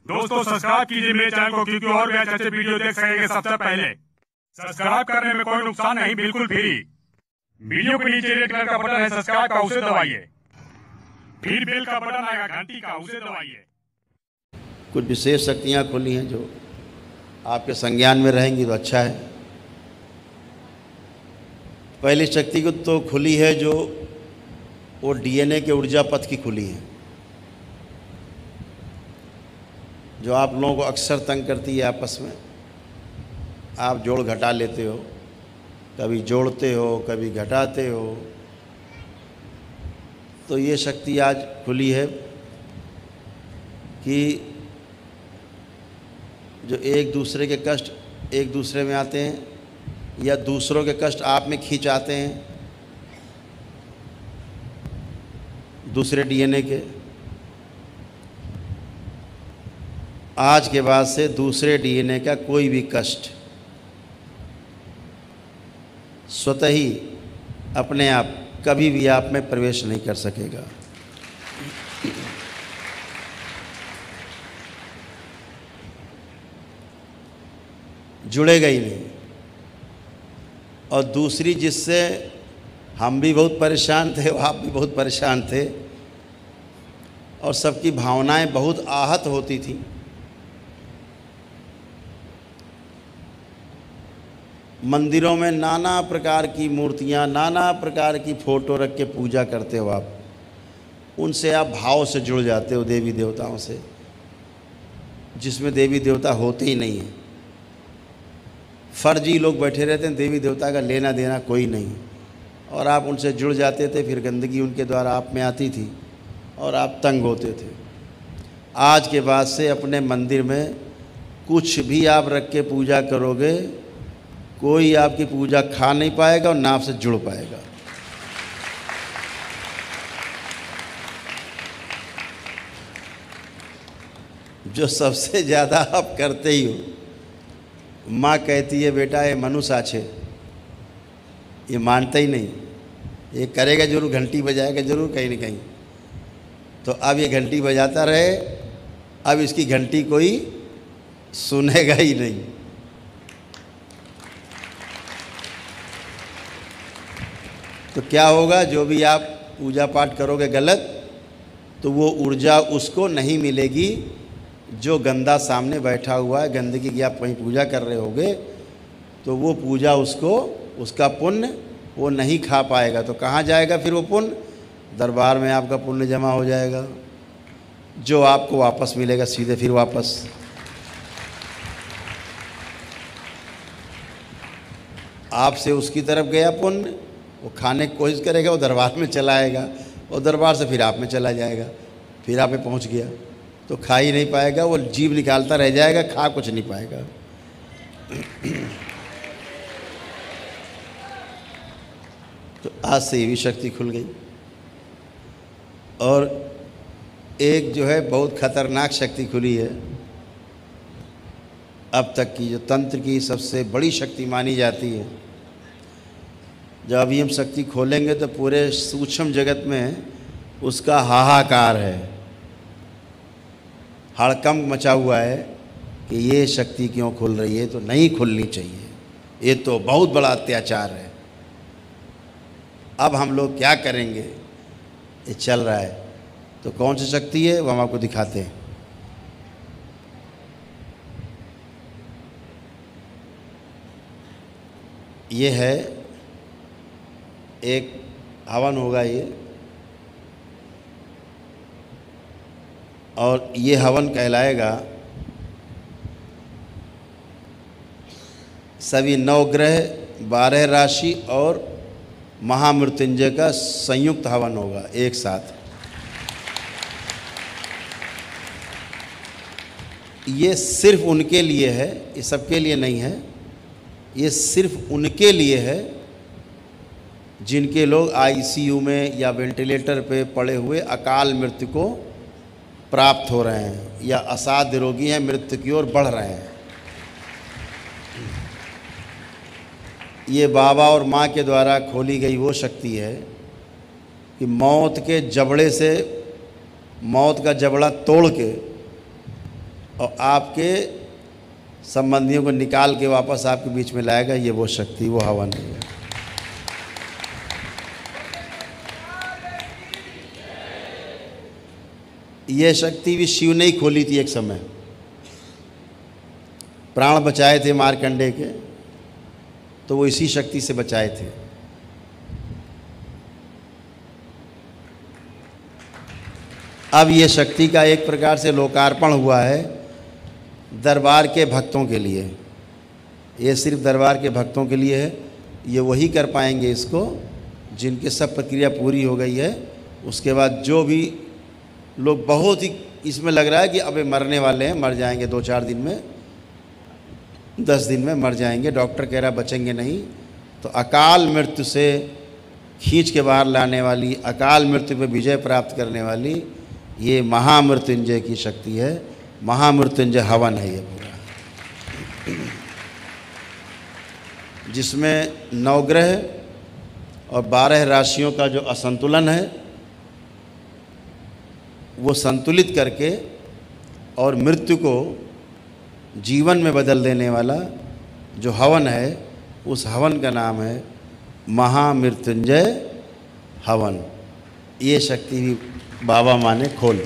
दोस्तों सब्सक्राइब कीजिए मेरे चैनल को, क्योंकि और भी अच्छे वीडियो देख सकेंगे सबसे पहले। सब्सक्राइब करने में कोई नुकसान नहीं, बिल्कुल फ्री। वीडियो के नीचे रेड कलर का बटन है सब्सक्राइब का, उसे दबाइए। फिर बेल का बटन आएगा घंटी का, उसे दबाइए। कुछ विशेष शक्तियाँ खुली हैं जो आपके संज्ञान में रहेंगी तो अच्छा है। पहली शक्ति को तो खुली है जो वो डीएनए के ऊर्जा पथ की खुली है, जो आप लोगों को अक्सर तंग करती है। आपस में आप जोड़ घटा लेते हो, कभी जोड़ते हो कभी घटाते हो। तो ये शक्ति आज खुली है कि जो एक दूसरे के कष्ट एक दूसरे में आते हैं या दूसरों के कष्ट आप में खींच आते हैं, दूसरे डीएनए के, आज के बाद से दूसरे डीएनए का कोई भी कष्ट स्वतः ही अपने आप कभी भी आप में प्रवेश नहीं कर सकेगा। जुड़ेगा ही नहीं। और दूसरी जिससे हम भी बहुत परेशान थे, आप भी बहुत परेशान थे और सबकी भावनाएं बहुत आहत होती थी, मंदिरों में नाना प्रकार की मूर्तियां, नाना प्रकार की फ़ोटो रख के पूजा करते हो आप, उनसे आप भाव से जुड़ जाते हो देवी देवताओं से, जिसमें देवी देवता होते ही नहीं हैं। फर्जी लोग बैठे रहते हैं, देवी देवता का लेना देना कोई नहीं, और आप उनसे जुड़ जाते थे। फिर गंदगी उनके द्वारा आप में आती थी और आप तंग होते थे। आज के बाद से अपने मंदिर में कुछ भी आप रख के पूजा करोगे, कोई आपकी पूजा खा नहीं पाएगा और ना आपसे जुड़ पाएगा। जो सबसे ज़्यादा आप करते ही हो, माँ कहती है बेटा ये मनुष्य आछे, ये मानता ही नहीं, ये करेगा जरूर, घंटी बजाएगा जरूर कहीं न कहीं। तो अब ये घंटी बजाता रहे, अब इसकी घंटी कोई सुनेगा ही नहीं। तो क्या होगा, जो भी आप पूजा पाठ करोगे गलत, तो वो ऊर्जा उसको नहीं मिलेगी जो गंदा सामने बैठा हुआ है। गंदगी की आप कहीं पूजा कर रहे होगे तो वो पूजा उसको, उसका पुण्य वो नहीं खा पाएगा। तो कहाँ जाएगा फिर वो पुण्य? दरबार में आपका पुण्य जमा हो जाएगा, जो आपको वापस मिलेगा सीधे फिर वापस। आपसे उसकी तरफ गया पुण्य, वो खाने की कोशिश करेगा, वो दरबार में चला आएगा, और दरबार से फिर आप में चला जाएगा, फिर आप में पहुँच गया। तो खा ही नहीं पाएगा, वो जीभ निकालता रह जाएगा, खा कुछ नहीं पाएगा। तो आज से ये भी शक्ति खुल गई। और एक जो है बहुत खतरनाक शक्ति खुली है, अब तक की जो तंत्र की सबसे बड़ी शक्ति मानी जाती है। जब अभी हम शक्ति खोलेंगे तो पूरे सूक्ष्म जगत में उसका हाहाकार है, हड़कंप मचा हुआ है कि ये शक्ति क्यों खुल रही है, तो नहीं खुलनी चाहिए, ये तो बहुत बड़ा अत्याचार है। अब हम लोग क्या करेंगे? ये चल रहा है। तो कौन सी शक्ति है वो हम आपको दिखाते हैं। ये है एक हवन होगा ये, और ये हवन कहलाएगा सभी 9 ग्रह, 12 राशि और महामृत्युंजय का संयुक्त हवन होगा एक साथ। ये सिर्फ उनके लिए है, ये सबके लिए नहीं है। ये सिर्फ उनके लिए है जिनके लोग आईसीयू में या वेंटिलेटर पे पड़े हुए अकाल मृत्यु को प्राप्त हो रहे हैं, या असाध्य रोगी हैं, मृत्यु की ओर बढ़ रहे हैं। ये बाबा और माँ के द्वारा खोली गई वो शक्ति है कि मौत के जबड़े से, मौत का जबड़ा तोड़ के और आपके संबंधियों को निकाल के वापस आपके बीच में लाएगा। ये वो शक्ति, वो हवन है। ये शक्ति भी शिव ने ही खोली थी एक समय। प्राण बचाए थे मार्कंडेय के, तो वो इसी शक्ति से बचाए थे। अब ये शक्ति का एक प्रकार से लोकार्पण हुआ है दरबार के भक्तों के लिए। ये सिर्फ दरबार के भक्तों के लिए है। ये वही कर पाएंगे इसको जिनके सब प्रक्रिया पूरी हो गई है। उसके बाद जो भी लोग बहुत ही इसमें लग रहा है कि अबे मरने वाले हैं, मर जाएंगे 2-4 दिन में, 10 दिन में मर जाएंगे, डॉक्टर कह रहा बचेंगे नहीं, तो अकाल मृत्यु से खींच के बाहर लाने वाली, अकाल मृत्यु पे विजय प्राप्त करने वाली ये महामृत्युंजय की शक्ति है। महामृत्युंजय हवन है ये पूरा, जिसमें 9 ग्रह और 12 राशियों का जो असंतुलन है वो संतुलित करके और मृत्यु को जीवन में बदल देने वाला जो हवन है, उस हवन का नाम है महामृत्युंजय हवन। ये शक्ति भी बाबा माँ ने खोली।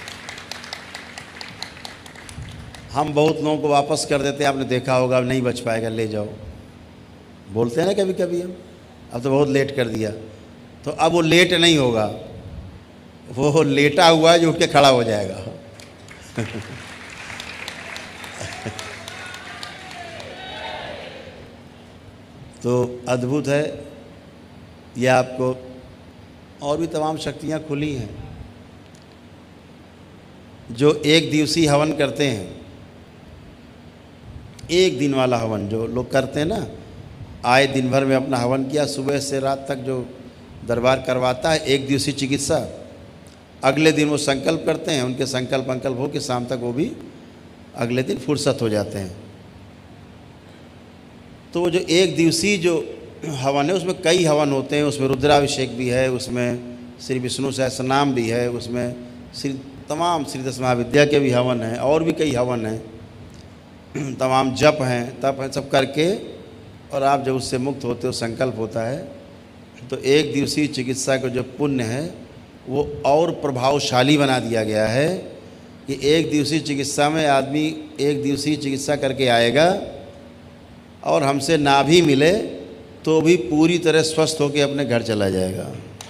हम बहुत लोगों को वापस कर देते हैं, आपने देखा होगा, नहीं बच पाएगा, ले जाओ, बोलते हैं ना कभी कभी हम, अब तो बहुत लेट कर दिया। तो अब वो लेट नहीं होगा, वो लेटा हुआ है जो उठ के खड़ा हो जाएगा। तो अद्भुत है ये। आपको और भी तमाम शक्तियाँ खुली हैं। जो एक दिवसीय हवन करते हैं, एक दिन वाला हवन जो लोग करते हैं ना, आए दिन भर में अपना हवन किया, सुबह से रात तक जो दरबार करवाता है, एक दिवसीय चिकित्सा, अगले दिन वो संकल्प करते हैं, उनके संकल्प अंकल्प हो के शाम तक वो भी अगले दिन फुर्सत हो जाते हैं। तो वो जो एक दिवसीय जो हवन है उसमें कई हवन होते हैं। उसमें रुद्राभिषेक भी है, उसमें श्री विष्णु सहस्रनाम भी है, उसमें तमाम श्री 10 महाविद्या के भी हवन हैं, और भी कई हवन हैं, तमाम जप हैं, तप हैं, सब करके और आप जब उससे मुक्त होते हो, संकल्प होता है, तो एक दिवसीय चिकित्सा का जो पुण्य है वो और प्रभावशाली बना दिया गया है कि एक दिवसीय चिकित्सा में आदमी एक दिवसीय चिकित्सा करके आएगा और हमसे ना भी मिले तो भी पूरी तरह स्वस्थ होकर अपने घर चला जाएगा।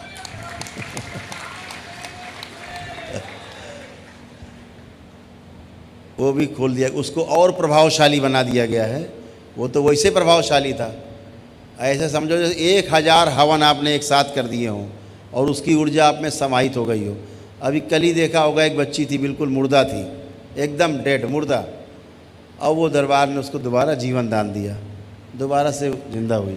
वो भी खोल दिया, उसको और प्रभावशाली बना दिया गया है। वो तो वैसे प्रभावशाली था, ऐसे समझो जैसे 1000 हवन आपने एक साथ कर दिए हों और उसकी ऊर्जा आप में समाहित हो गई हो। अभी कल ही देखा होगा, एक बच्ची थी, बिल्कुल मुर्दा थी, एकदम डेड मुर्दा, और वो दरबार ने उसको दोबारा जीवन दान दिया, दोबारा से जिंदा हुई।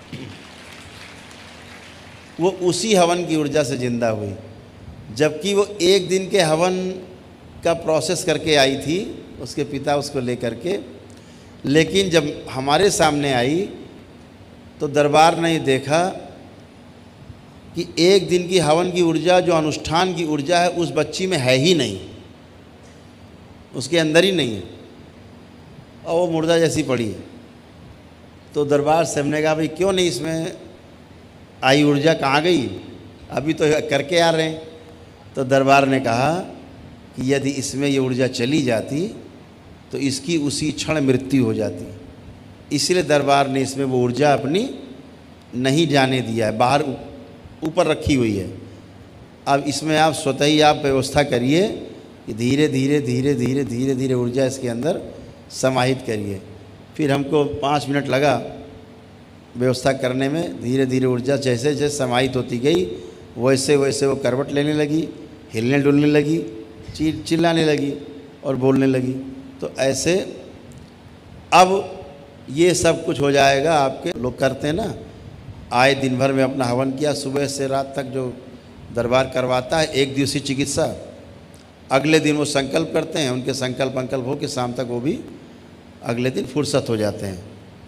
वो उसी हवन की ऊर्जा से जिंदा हुई, जबकि वो एक दिन के हवन का प्रोसेस करके आई थी, उसके पिता उसको लेकर के। लेकिन जब हमारे सामने आई तो दरबार ने देखा कि एक दिन की हवन की ऊर्जा, जो अनुष्ठान की ऊर्जा है, उस बच्ची में है ही नहीं, उसके अंदर ही नहीं है, और वो मुर्दा जैसी पड़ी है। तो दरबार से हमने कहा भाई क्यों नहीं इसमें आई ऊर्जा, कहाँ गई, अभी तो करके आ रहे हैं। तो दरबार ने कहा कि यदि इसमें ये ऊर्जा चली जाती तो इसकी उसी क्षण मृत्यु हो जाती, इसलिए दरबार ने इसमें वो ऊर्जा अपनी नहीं जाने दिया है, बाहर ऊपर रखी हुई है। अब इसमें आप स्वतः ही आप व्यवस्था करिए कि धीरे धीरे धीरे धीरे धीरे धीरे ऊर्जा इसके अंदर समाहित करिए। फिर हमको 5 मिनट लगा व्यवस्था करने में। धीरे धीरे ऊर्जा जैसे जैसे समाहित होती गई, वैसे वैसे वो करवट लेने लगी, हिलने डुलने लगी, चिल्लाने लगी और बोलने लगी। तो ऐसे अब ये सब कुछ हो जाएगा। आपके लोग करते हैं ना, आए दिन भर में अपना हवन किया, सुबह से रात तक जो दरबार करवाता है, एक दिवसीय चिकित्सा, अगले दिन वो संकल्प करते हैं, उनके संकल्प अंकल्प हो के शाम तक वो भी अगले दिन फुर्सत हो जाते हैं।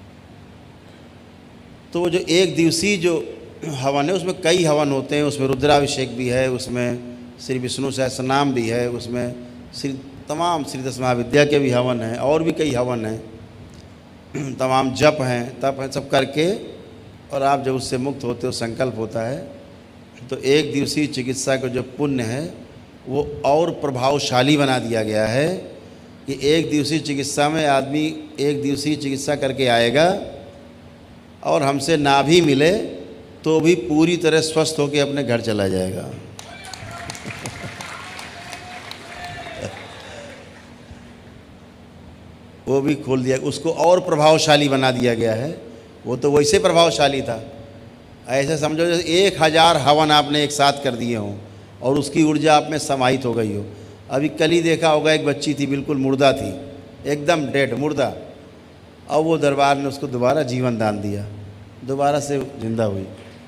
तो वो जो एक दिवसीय जो हवन है उसमें कई हवन होते हैं। उसमें रुद्राभिषेक भी है, उसमें श्री विष्णु सहस्रनाम भी है, उसमें तमाम श्री दस महाविद्या के भी हवन हैं और भी कई हवन हैं, तमाम जप हैं, तप हैं, सब करके और आप जब उससे मुक्त होते हो, संकल्प होता है, तो एक दिवसीय चिकित्सा का जो पुण्य है वो और प्रभावशाली बना दिया गया है कि एक दिवसीय चिकित्सा में आदमी एक दिवसीय चिकित्सा करके आएगा और हमसे ना भी मिले तो भी पूरी तरह स्वस्थ होकर अपने घर चला जाएगा। वो भी खोल दिया, उसको और प्रभावशाली बना दिया गया है। वो तो वैसे प्रभावशाली था, ऐसे समझो जैसे 1000 हवन आपने एक साथ कर दिए हों और उसकी ऊर्जा आप में समाहित हो गई हो। अभी कल ही देखा होगा, एक बच्ची थी, बिल्कुल मुर्दा थी, एकदम डेड मुर्दा, और वो दरबार ने उसको दोबारा जीवन दान दिया, दोबारा से जिंदा हुई।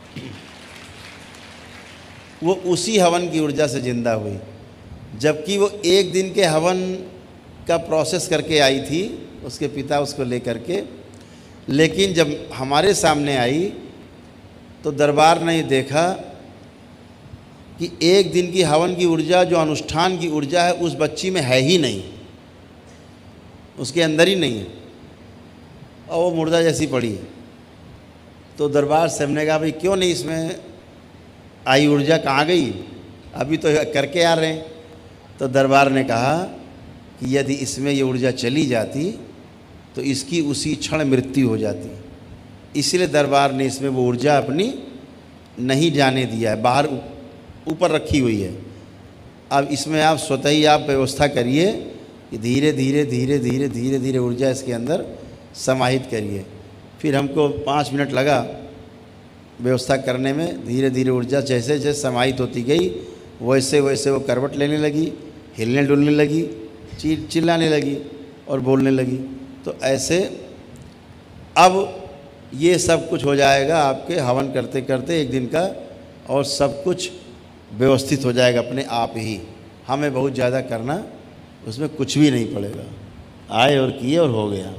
वो उसी हवन की ऊर्जा से जिंदा हुई, जबकि वो एक दिन के हवन का प्रोसेस करके आई थी, उसके पिता उसको लेकर के। लेकिन जब हमारे सामने आई तो दरबार ने देखा कि एक दिन की हवन की ऊर्जा, जो अनुष्ठान की ऊर्जा है, उस बच्ची में है ही नहीं, उसके अंदर ही नहीं है, और वो मुर्दा जैसी पड़ी है। तो दरबार से हमने कहा भाई क्यों नहीं इसमें आई ऊर्जा, कहाँ गई, अभी तो करके आ रहे हैं। तो दरबार ने कहा कि यदि इसमें ये ऊर्जा चली जाती तो इसकी उसी क्षण मृत्यु हो जाती, इसलिए दरबार ने इसमें वो ऊर्जा अपनी नहीं जाने दिया है, बाहर ऊपर रखी हुई है। अब इसमें आप स्वतः ही आप व्यवस्था करिए कि धीरे धीरे धीरे धीरे धीरे धीरे ऊर्जा इसके अंदर समाहित करिए। फिर हमको 5 मिनट लगा व्यवस्था करने में। धीरे धीरे ऊर्जा जैसे जैसे समाहित होती गई वैसे वैसे वो करवट लेने लगी, हिलने डुलने लगी, चिल्लाने लगी और बोलने लगी। तो ऐसे अब ये सब कुछ हो जाएगा आपके हवन करते करते एक दिन का, और सब कुछ व्यवस्थित हो जाएगा अपने आप ही। हमें बहुत ज़्यादा करना उसमें कुछ भी नहीं पड़ेगा, आए और किए और हो गया।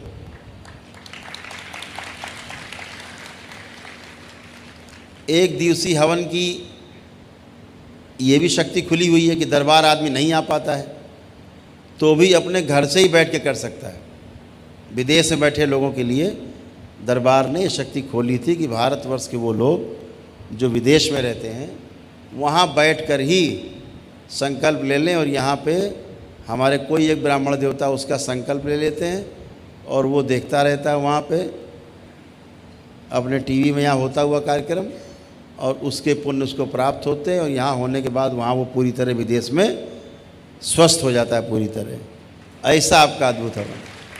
एक दिवसीय हवन की ये भी शक्ति खुली हुई है कि दरबार आदमी नहीं आ पाता है तो भी अपने घर से ही बैठ के कर सकता है। विदेश में बैठे लोगों के लिए दरबार ने ये शक्ति खोली थी कि भारतवर्ष के वो लोग जो विदेश में रहते हैं वहाँ बैठकर ही संकल्प ले लें, और यहाँ पे हमारे कोई एक ब्राह्मण देवता उसका संकल्प ले लेते हैं और वो देखता रहता है वहाँ पे अपने टीवी में यहाँ होता हुआ कार्यक्रम, और उसके पुण्य उसको प्राप्त होते हैं, और यहाँ होने के बाद वहाँ वो पूरी तरह विदेश में स्वस्थ हो जाता है पूरी तरह। ऐसा आपका अद्भुत हवन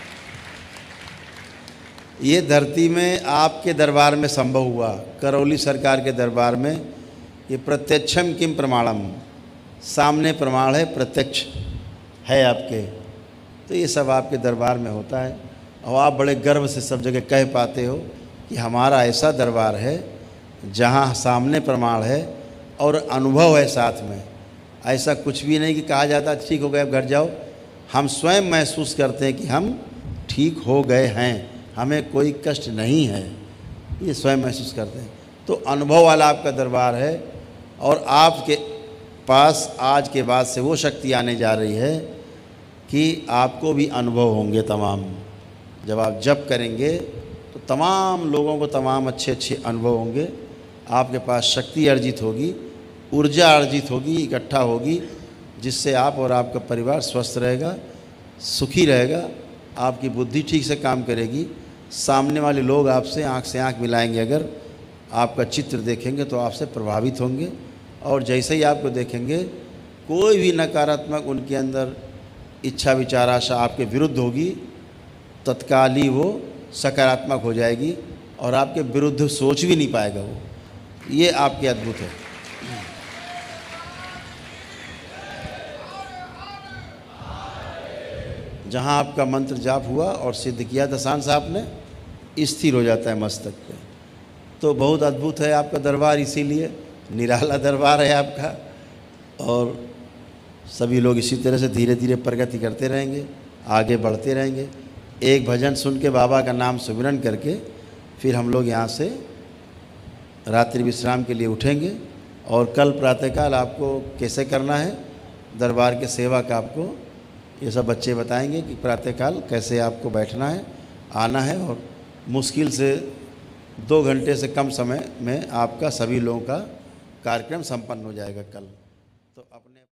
ये धरती में आपके दरबार में संभव हुआ, करौली सरकार के दरबार में। ये प्रत्यक्षम किम प्रमाणम, सामने प्रमाण है, प्रत्यक्ष है आपके। तो ये सब आपके दरबार में होता है, और आप बड़े गर्व से सब जगह कह पाते हो कि हमारा ऐसा दरबार है जहाँ सामने प्रमाण है और अनुभव है साथ में। ऐसा कुछ भी नहीं कि कहा जाता ठीक हो गए अब घर जाओ। हम स्वयं महसूस करते हैं कि हम ठीक हो गए हैं, हमें कोई कष्ट नहीं है, ये स्वयं महसूस करते हैं। तो अनुभव वाला आपका दरबार है, और आपके पास आज के बाद से वो शक्ति आने जा रही है कि आपको भी अनुभव होंगे तमाम। जब आप जप करेंगे तो तमाम लोगों को तमाम अच्छे अच्छे अनुभव होंगे। आपके पास शक्ति अर्जित होगी, ऊर्जा अर्जित होगी, इकट्ठा होगी, जिससे आप और आपका परिवार स्वस्थ रहेगा, सुखी रहेगा, आपकी बुद्धि ठीक से काम करेगी। सामने वाले लोग आपसे आँख से आँख मिलाएंगे, अगर आपका चित्र देखेंगे तो आपसे प्रभावित होंगे, और जैसे ही आपको देखेंगे कोई भी नकारात्मक उनके अंदर इच्छा विचार आशा आपके विरुद्ध होगी, तत्काल ही वो सकारात्मक हो जाएगी और आपके विरुद्ध सोच भी नहीं पाएगा वो। ये आपके अद्भुत है। जहाँ आपका मंत्र जाप हुआ और सिद्ध किया दशान साहब ने, स्थिर हो जाता है मस्तक पे। तो बहुत अद्भुत है आपका दरबार, इसीलिए निराला दरबार है आपका। और सभी लोग इसी तरह से धीरे धीरे प्रगति करते रहेंगे, आगे बढ़ते रहेंगे। एक भजन सुन के बाबा का नाम सुमिरन करके फिर हम लोग यहाँ से रात्रि विश्राम के लिए उठेंगे। और कल प्रातःकाल आपको कैसे करना है दरबार के सेवा का आपको ये सब बच्चे बताएंगे कि प्रातःकाल कैसे आपको बैठना है, आना है, और मुश्किल से 2 घंटे से कम समय में आपका सभी लोगों का कार्यक्रम संपन्न हो जाएगा कल। तो अपने